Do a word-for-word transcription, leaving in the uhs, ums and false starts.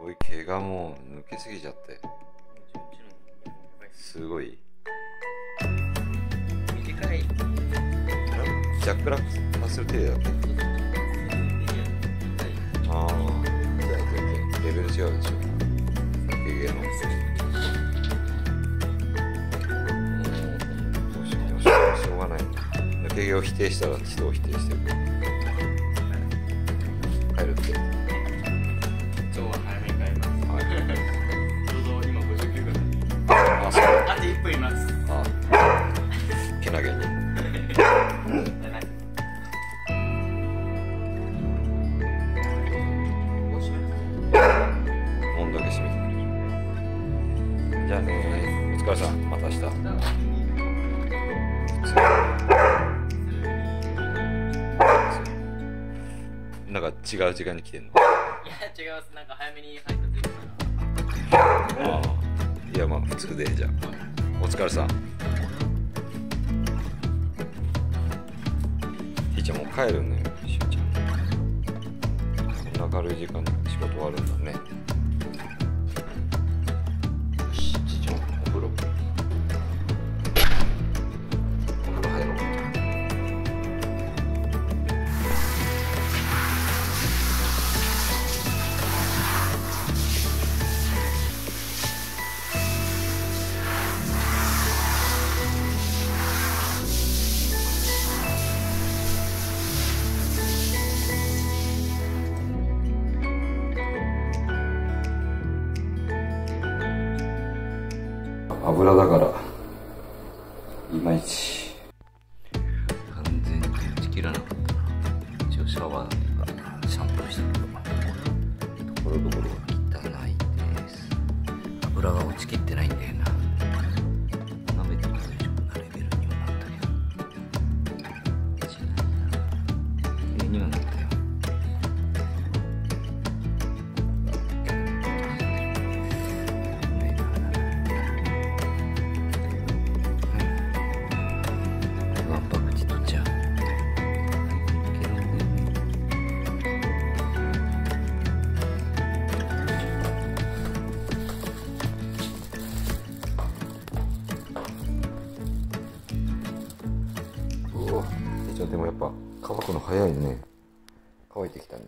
ごい毛がもう抜けすぎちゃってすごい短いジャックラックさせる程度だっけ。ああ、じゃあ全然レベル違うでしょ。抜け毛のもうどうしようどうしようしょうがない。抜け毛を否定したら人を否定してる。帰るって。 今日は早めに帰ります。 はい。 ちょうど今ごじゅうきゅうふん。 あ、そう。 あといっぷんいます。 あ、けなげに。温度だけ閉めて。じゃあね、お疲れさん、また明日。なんか違う時間に来てんの？ いや違います。なんか早めに配達行くから。 ああ、いやまあ普通でじゃあ。お疲れさん。ひーちゃんもう帰るのよ、しゅうちゃん。こんな明るい時間に仕事終わるんだね。よし、ちーちゃんお風呂。お風呂入ろう。油だからいまいち完全に打ち切らなかったな。一応シャワーとかシャンプーしたけどところどころが汚いです。油が落ちきってないんだよな。鍋とか大丈夫なレベルにはなったけどしないな。上にはなったよ。でもやっぱ乾くの早いね。乾いてきたね。